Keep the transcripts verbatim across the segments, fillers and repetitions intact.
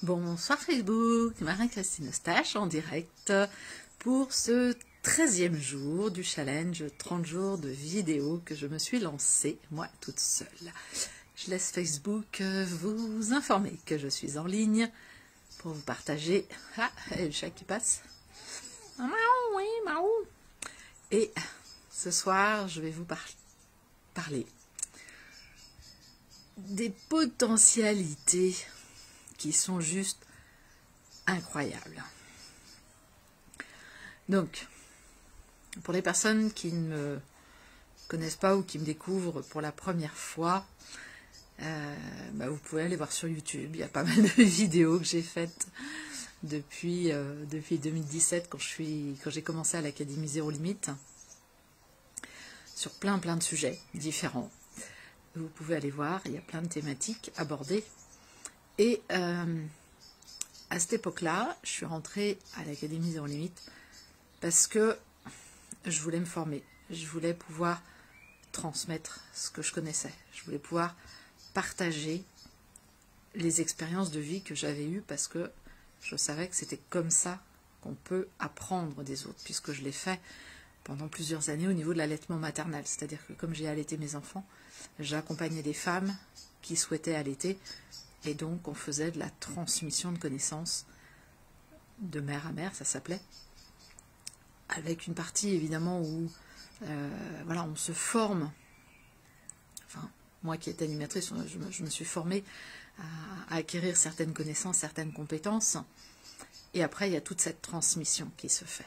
Bonsoir Facebook, Marie-Christine Eustache en direct pour ce treizième jour du challenge trente jours de vidéos que je me suis lancée, moi toute seule. Je laisse Facebook vous informer que je suis en ligne pour vous partager... Ah, et le chat qui passe. Maou, oui, maou. Et ce soir, je vais vous par parler des potentialités qui sont juste incroyables. Donc, pour les personnes qui ne me connaissent pas ou qui me découvrent pour la première fois, euh, bah vous pouvez aller voir sur YouTube. Il y a pas mal de vidéos que j'ai faites depuis, euh, depuis deux mille dix-sept quand je suis, quand j'ai commencé à l'Académie Zéro Limite, sur plein plein de sujets différents. Vous pouvez aller voir, il y a plein de thématiques abordées. Et euh, à cette époque-là, je suis rentrée à l'Académie Zéro Limite parce que je voulais me former. Je voulais pouvoir transmettre ce que je connaissais. Je voulais pouvoir partager les expériences de vie que j'avais eues parce que je savais que c'était comme ça qu'on peut apprendre des autres, puisque je l'ai fait pendant plusieurs années au niveau de l'allaitement maternel. C'est-à-dire que comme j'ai allaité mes enfants, j'accompagnais des femmes qui souhaitaient allaiter. Et donc, on faisait de la transmission de connaissances de mère à mère, ça s'appelait, avec une partie, évidemment, où euh, voilà, on se forme. Enfin, moi qui étais animatrice, je me, je me suis formée à, à acquérir certaines connaissances, certaines compétences. Et après, il y a toute cette transmission qui se fait.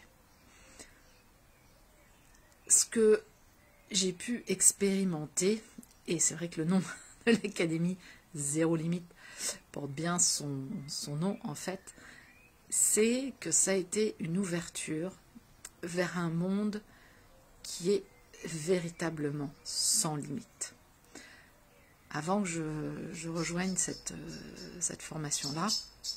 Ce que j'ai pu expérimenter, et c'est vrai que le nom de l'Académie Zéro Limite porte bien son, son nom en fait, c'est que ça a été une ouverture vers un monde qui est véritablement sans limite. Avant que je, je rejoigne cette, euh, cette formation-là,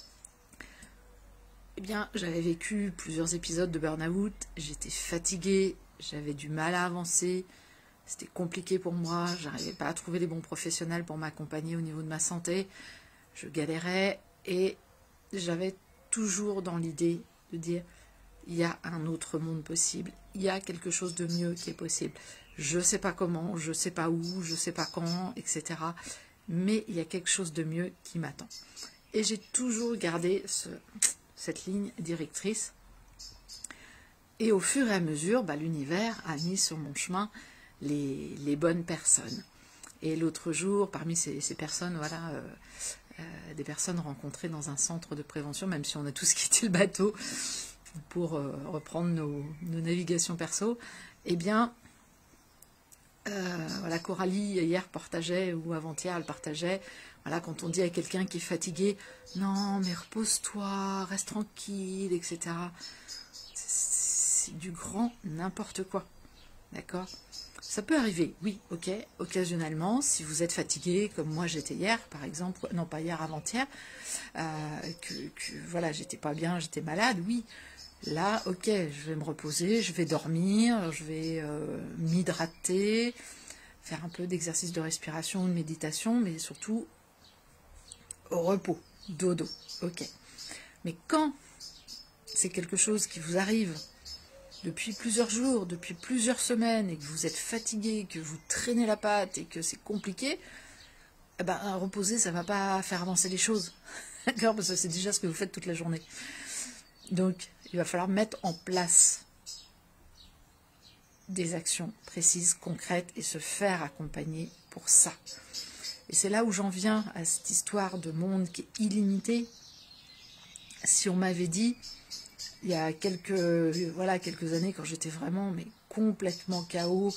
eh bien, j'avais vécu plusieurs épisodes de burn-out, j'étais fatiguée, j'avais du mal à avancer, c'était compliqué pour moi, j'arrivais pas à trouver les bons professionnels pour m'accompagner au niveau de ma santé, je galérais et j'avais toujours dans l'idée de dire il y a un autre monde possible, il y a quelque chose de mieux qui est possible. Je ne sais pas comment, je ne sais pas où, je ne sais pas quand, et cetera. Mais il y a quelque chose de mieux qui m'attend. Et j'ai toujours gardé ce, cette ligne directrice. Et au fur et à mesure, bah, l'univers a mis sur mon chemin les, les bonnes personnes. Et l'autre jour, parmi ces, ces personnes, voilà, euh, euh, des personnes rencontrées dans un centre de prévention, même si on a tous quitté le bateau pour euh, reprendre nos, nos navigations perso, eh bien, euh, voilà, Coralie hier partageait, ou avant-hier elle partageait, voilà, quand on dit à quelqu'un qui est fatigué, non mais repose-toi, reste tranquille, et cetera. C'est du grand n'importe quoi, d'accord? Ça peut arriver, oui, ok, occasionnellement, si vous êtes fatigué, comme moi j'étais hier, par exemple, non pas hier, avant-hier, euh, que, que voilà, j'étais pas bien, j'étais malade, oui, là, ok, je vais me reposer, je vais dormir, je vais euh, m'hydrater, faire un peu d'exercice de respiration, de méditation, mais surtout au repos, dodo, ok. Mais quand c'est quelque chose qui vous arrive depuis plusieurs jours, depuis plusieurs semaines, et que vous êtes fatigué, que vous traînez la patte et que c'est compliqué, eh ben, reposer, ça ne va pas faire avancer les choses. D'accord, parce que c'est déjà ce que vous faites toute la journée. Donc, il va falloir mettre en place des actions précises, concrètes, et se faire accompagner pour ça. Et c'est là où j'en viens à cette histoire de monde qui est illimité. Si on m'avait dit, il y a quelques, voilà, quelques années, quand j'étais vraiment mais complètement K O,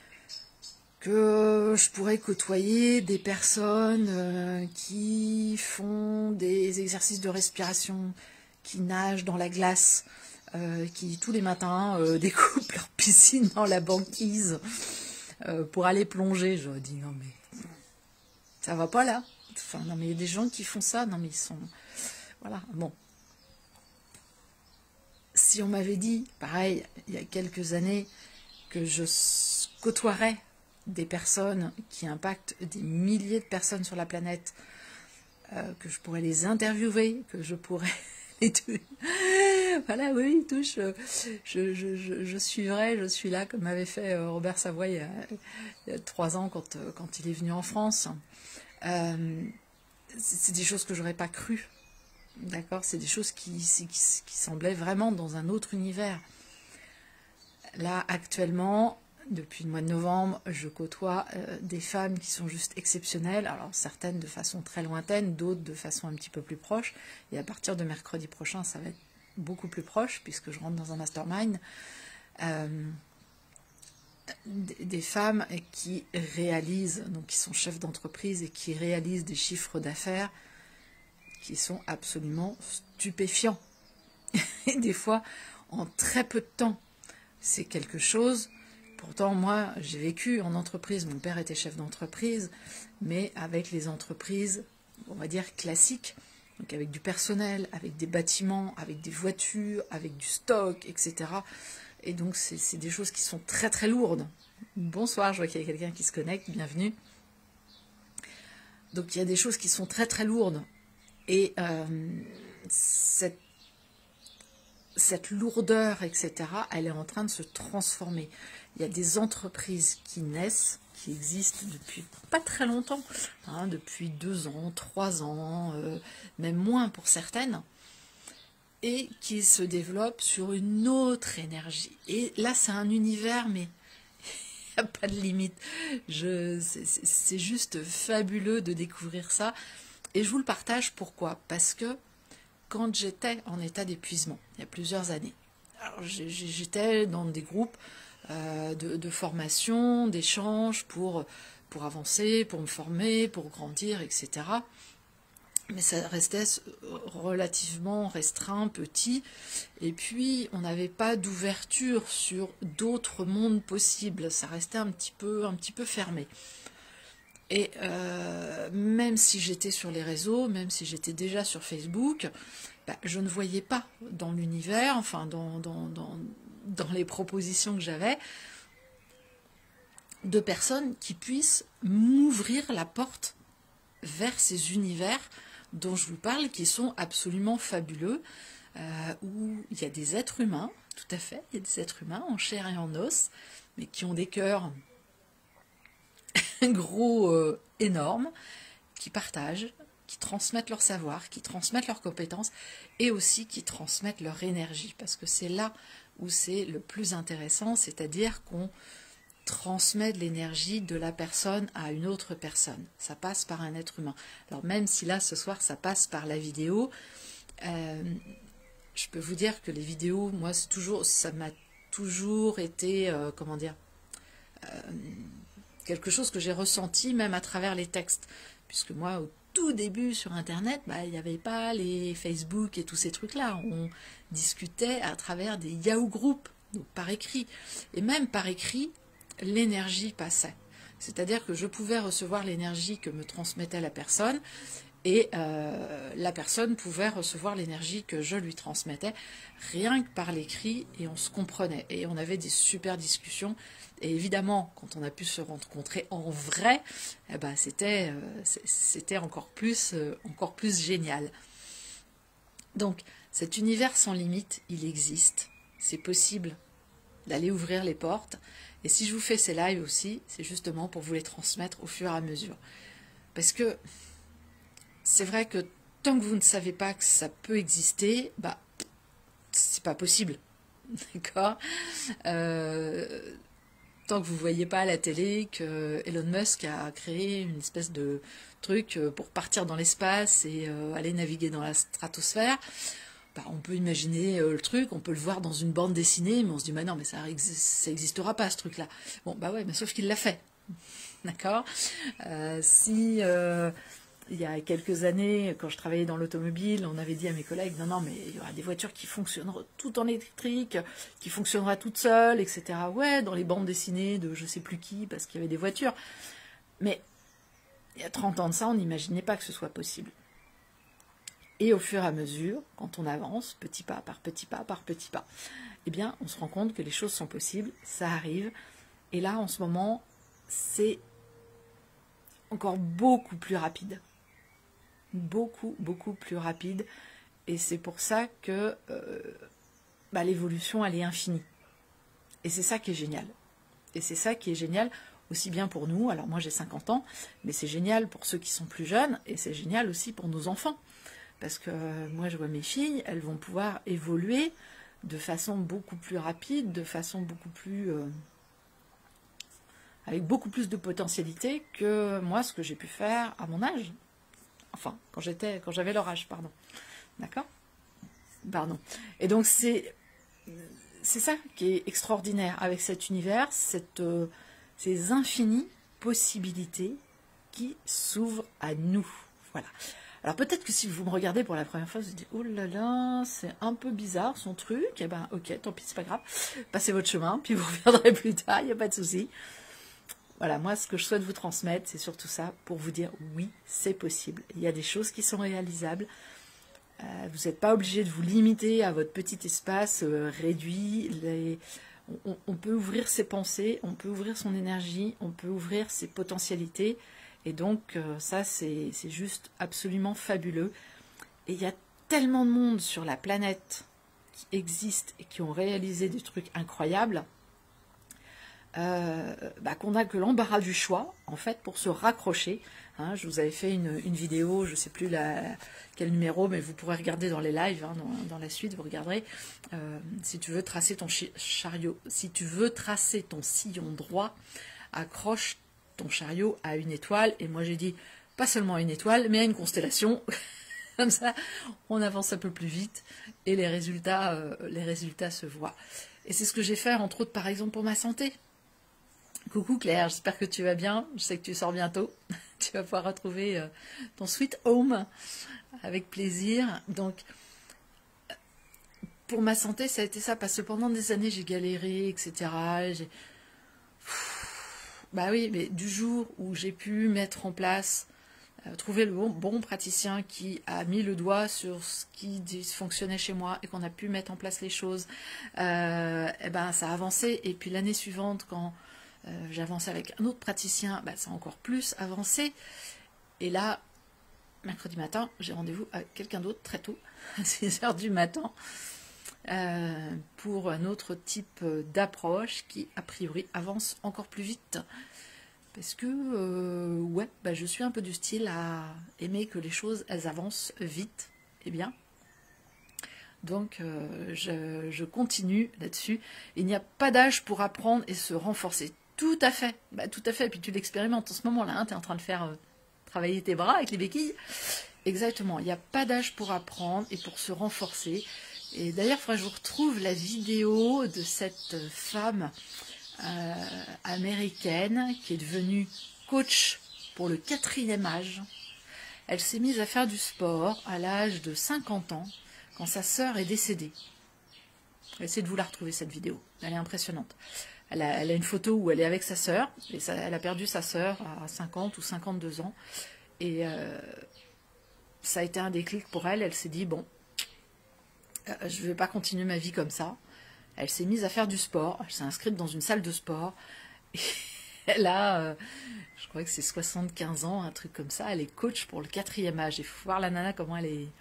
que je pourrais côtoyer des personnes euh, qui font des exercices de respiration, qui nagent dans la glace, euh, qui tous les matins euh, découpent leur piscine dans la banquise euh, pour aller plonger. J'aurais dit non mais ça va pas là. Enfin non mais il y a des gens qui font ça, non mais ils sont voilà bon. Si on m'avait dit, pareil, il y a quelques années, que je côtoierais des personnes qui impactent des milliers de personnes sur la planète, euh, que je pourrais les interviewer, que je pourrais les toucher. Voilà, oui, touche. Je, je, je, je suivrai, je suis là, comme m'avait fait Robert Savoy il y a, il y a trois ans quand, quand il est venu en France. Euh, c'est des choses que j'aurais pas cru. D'accord, c'est des choses qui, qui, qui semblaient vraiment dans un autre univers. Là, actuellement, depuis le mois de novembre, je côtoie euh, des femmes qui sont juste exceptionnelles. Alors, certaines de façon très lointaine, d'autres de façon un petit peu plus proche. Et à partir de mercredi prochain, ça va être beaucoup plus proche, puisque je rentre dans un mastermind. Euh, des femmes qui réalisent, donc qui sont chefs d'entreprise et qui réalisent des chiffres d'affaires qui sont absolument stupéfiants. Et des fois, en très peu de temps, c'est quelque chose. Pourtant, moi, j'ai vécu en entreprise. Mon père était chef d'entreprise, mais avec les entreprises, on va dire, classiques. Donc avec du personnel, avec des bâtiments, avec des voitures, avec du stock, et cetera. Et donc, c'est des choses qui sont très, très lourdes. Bonsoir, je vois qu'il y a quelqu'un qui se connecte. Bienvenue. Donc, il y a des choses qui sont très, très lourdes. Et euh, cette, cette lourdeur, et cetera, elle est en train de se transformer. Il y a des entreprises qui naissent, qui existent depuis pas très longtemps, hein, depuis deux ans, trois ans, euh, même moins pour certaines, et qui se développent sur une autre énergie. Et là, c'est un univers, mais il n'y a pas de limite. C'est juste fabuleux de découvrir ça. Et je vous le partage, pourquoi? Parce que quand j'étais en état d'épuisement, il y a plusieurs années, j'étais dans des groupes euh, de, de formation, d'échanges pour, pour avancer, pour me former, pour grandir, et cetera. Mais ça restait relativement restreint, petit. Et puis, on n'avait pas d'ouverture sur d'autres mondes possibles. Ça restait un petit peu, un petit peu fermé. Et euh, même si j'étais sur les réseaux, même si j'étais déjà sur Facebook, bah, je ne voyais pas dans l'univers, enfin dans, dans, dans, dans les propositions que j'avais, de personnes qui puissent m'ouvrir la porte vers ces univers dont je vous parle, qui sont absolument fabuleux, euh, où il y a des êtres humains, tout à fait, il y a des êtres humains en chair et en os, mais qui ont des cœurs gros, euh, énormes, qui partagent, qui transmettent leur savoir, qui transmettent leurs compétences et aussi qui transmettent leur énergie. Parce que c'est là où c'est le plus intéressant, c'est-à-dire qu'on transmet de l'énergie de la personne à une autre personne. Ça passe par un être humain. Alors même si là, ce soir, ça passe par la vidéo, euh, je peux vous dire que les vidéos, moi, c'est toujours, ça m'a toujours été, euh, comment dire, euh, quelque chose que j'ai ressenti même à travers les textes. Puisque moi, au tout début sur Internet, bah, il n'y avait pas les Facebook et tous ces trucs-là. On discutait à travers des Yahoo Group, donc par écrit. Et même par écrit, l'énergie passait. C'est-à-dire que je pouvais recevoir l'énergie que me transmettait la personne et euh, la personne pouvait recevoir l'énergie que je lui transmettais rien que par l'écrit et on se comprenait. Et on avait des super discussions. Et évidemment, quand on a pu se rencontrer en vrai, eh ben, c'était euh, c'était encore plus, euh, encore plus génial. Donc, cet univers sans limite, il existe. C'est possible d'aller ouvrir les portes. Et si je vous fais ces lives aussi, c'est justement pour vous les transmettre au fur et à mesure. Parce que c'est vrai que tant que vous ne savez pas que ça peut exister, bah, c'est pas possible. D'accord euh, Tant que vous ne voyez pas à la télé que Elon Musk a créé une espèce de truc pour partir dans l'espace et euh, aller naviguer dans la stratosphère, bah, on peut imaginer euh, le truc, on peut le voir dans une bande dessinée, mais on se dit, bah non, mais ça n'existera pas ce truc-là. Bon, bah ouais, mais sauf qu'il l'a fait. D'accord euh, Si... Euh, il y a quelques années, quand je travaillais dans l'automobile, on avait dit à mes collègues, non, non, mais il y aura des voitures qui fonctionneront toutes en électrique, qui fonctionneront toutes seules, et cetera. Ouais, dans les bandes dessinées de je sais plus qui, parce qu'il y avait des voitures. Mais il y a trente ans de ça, on n'imaginait pas que ce soit possible. Et au fur et à mesure, quand on avance, petit pas par petit pas par petit pas, eh bien, on se rend compte que les choses sont possibles, ça arrive. Et là, en ce moment, c'est encore beaucoup plus rapide. beaucoup, beaucoup plus rapide. Et c'est pour ça que euh, bah, l'évolution, elle est infinie. Et c'est ça qui est génial. Et c'est ça qui est génial, aussi bien pour nous. Alors moi, j'ai cinquante ans, mais c'est génial pour ceux qui sont plus jeunes, et c'est génial aussi pour nos enfants. Parce que euh, moi, je vois mes filles, elles vont pouvoir évoluer de façon beaucoup plus rapide, de façon beaucoup plus... Euh, avec beaucoup plus de potentialité que moi, ce que j'ai pu faire à mon âge. Enfin, quand j'étais, quand j'avais leur âge, pardon. D'accord ? Pardon. Et donc, c'est... C'est ça qui est extraordinaire avec cet univers, cette, euh, ces infinies possibilités qui s'ouvrent à nous. Voilà. Alors peut-être que si vous me regardez pour la première fois, vous vous dites « Oh là là, c'est un peu bizarre son truc. » Eh bien, ok, tant pis, c'est pas grave. Passez votre chemin, puis vous reviendrez plus tard, il n'y a pas de souci. Voilà, moi, ce que je souhaite vous transmettre, c'est surtout ça, pour vous dire « Oui, c'est possible. Il y a des choses qui sont réalisables. » Euh, vous n'êtes pas obligé de vous limiter à votre petit espace euh, réduit. Les... On, on peut ouvrir ses pensées, on peut ouvrir son énergie, on peut ouvrir ses potentialités. Et donc, euh, ça, c'est juste absolument fabuleux. Et il y a tellement de monde sur la planète qui existent et qui ont réalisé des trucs incroyables euh, bah, qu'on n'a que l'embarras du choix, en fait, pour se raccrocher. Hein, je vous avais fait une, une vidéo, je ne sais plus la, quel numéro, mais vous pourrez regarder dans les lives, hein, dans, dans la suite, vous regarderez. Euh, si tu veux tracer ton chariot, si tu veux tracer ton sillon droit, accroche ton chariot à une étoile. Et moi j'ai dit, pas seulement à une étoile, mais à une constellation. Comme ça, on avance un peu plus vite et les résultats, euh, les résultats se voient. Et c'est ce que j'ai fait, entre autres, par exemple, pour ma santé. Coucou Claire, j'espère que tu vas bien. Je sais que tu sors bientôt. Tu vas pouvoir retrouver euh, ton sweet home avec plaisir. Donc, pour ma santé, ça a été ça, parce que pendant des années, j'ai galéré, et cetera. J'ai... Bah oui, mais du jour où j'ai pu mettre en place, euh, trouver le bon, bon praticien qui a mis le doigt sur ce qui dysfonctionnait chez moi et qu'on a pu mettre en place les choses, euh, et ben ça a avancé. Et puis l'année suivante, quand Euh, j'ai avancé avec un autre praticien, bah, ça a encore plus avancé. Et là, mercredi matin, j'ai rendez-vous avec quelqu'un d'autre très tôt, à six heures du matin, euh, pour un autre type d'approche qui, a priori, avance encore plus vite. Parce que, euh, ouais, bah, je suis un peu du style à aimer que les choses, elles avancent vite et bien. Donc, euh, je, je continue là-dessus. Il n'y a pas d'âge pour apprendre et se renforcer. Tout à fait, bah, tout à fait. Et puis tu l'expérimentes en ce moment-là, hein, tu es en train de faire euh, travailler tes bras avec les béquilles. Exactement, il n'y a pas d'âge pour apprendre et pour se renforcer. Et d'ailleurs, il faudrait que je vous retrouve la vidéo de cette femme euh, américaine qui est devenue coach pour le quatrième âge. Elle s'est mise à faire du sport à l'âge de cinquante ans, quand sa sœur est décédée. Essayez de vous la retrouver, cette vidéo. Elle est impressionnante. Elle a, elle a une photo où elle est avec sa sœur, et ça, elle a perdu sa sœur à cinquante ou cinquante-deux ans. Et euh, ça a été un déclic pour elle. Elle s'est dit, bon, euh, je ne vais pas continuer ma vie comme ça. Elle s'est mise à faire du sport. Elle s'est inscrite dans une salle de sport. Et elle a, euh, je crois que c'est soixante-quinze ans, un truc comme ça. Elle est coach pour le quatrième âge. Il faut voir la nana, comment elle est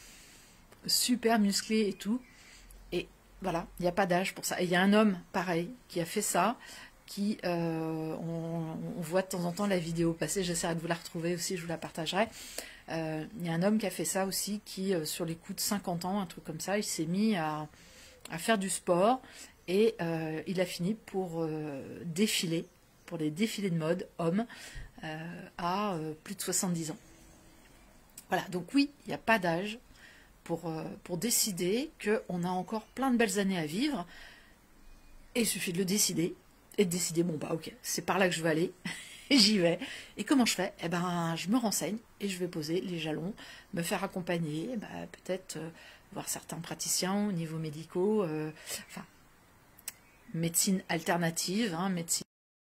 super musclée et tout. Et voilà, il n'y a pas d'âge pour ça. Et il y a un homme, pareil, qui a fait ça, qui, euh, on, on voit de temps en temps la vidéo passer, j'essaierai de vous la retrouver aussi, je vous la partagerai. Euh, il y a un homme qui a fait ça aussi, qui, euh, sur les coups de cinquante ans, un truc comme ça, il s'est mis à, à faire du sport, et euh, il a fini pour euh, défiler, pour les défilés de mode, homme, euh, à euh, plus de soixante-dix ans. Voilà, donc oui, il n'y a pas d'âge pour, euh, pour décider qu'on a encore plein de belles années à vivre, et il suffit de le décider, et de décider, bon bah ok, c'est par là que je vais aller, et j'y vais. Et comment je fais? Eh ben, je me renseigne, et je vais poser les jalons, me faire accompagner, bah, peut-être euh, voir certains praticiens au niveau médicaux, euh, enfin, médecine alternative, hein, médecine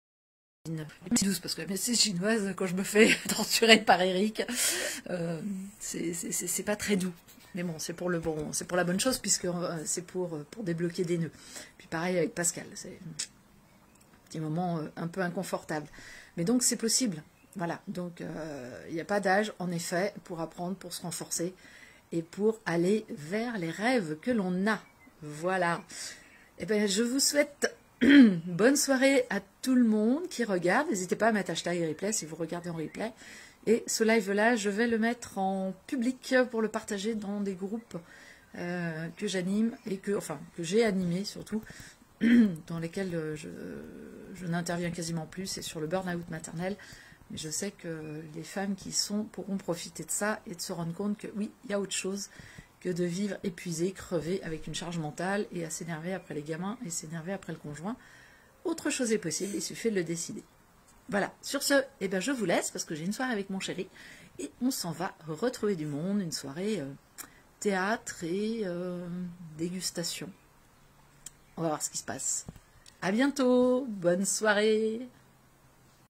douce, parce que la médecine chinoise, quand je me fais torturer par Eric, euh, c'est pas très doux. Mais bon, c'est pour le bon, c'est pour la bonne chose, puisque euh, c'est pour, pour débloquer des nœuds. Puis pareil avec Pascal, c'est un petit moment euh, un peu inconfortable. Mais donc c'est possible. Voilà, donc euh, il n'y a pas d'âge, en effet, pour apprendre, pour se renforcer et pour aller vers les rêves que l'on a. Voilà. Eh bien, je vous souhaite bonne soirée à tout le monde qui regarde. N'hésitez pas à mettre hashtag replay si vous regardez en replay. Et ce live-là, je vais le mettre en public pour le partager dans des groupes euh, que j'anime et que, enfin, que j'ai animés surtout, dans lesquels je, je n'interviens quasiment plus. C'est sur le burn-out maternel. Mais je sais que les femmes qui y sont pourront profiter de ça et de se rendre compte que oui, il y a autre chose que de vivre épuisé, crevé, avec une charge mentale et à s'énerver après les gamins et s'énerver après le conjoint. Autre chose est possible, il suffit de le décider. Voilà, sur ce, eh ben je vous laisse parce que j'ai une soirée avec mon chéri et on s'en va retrouver du monde, une soirée euh, théâtre et euh, dégustation. On va voir ce qui se passe. À bientôt, bonne soirée.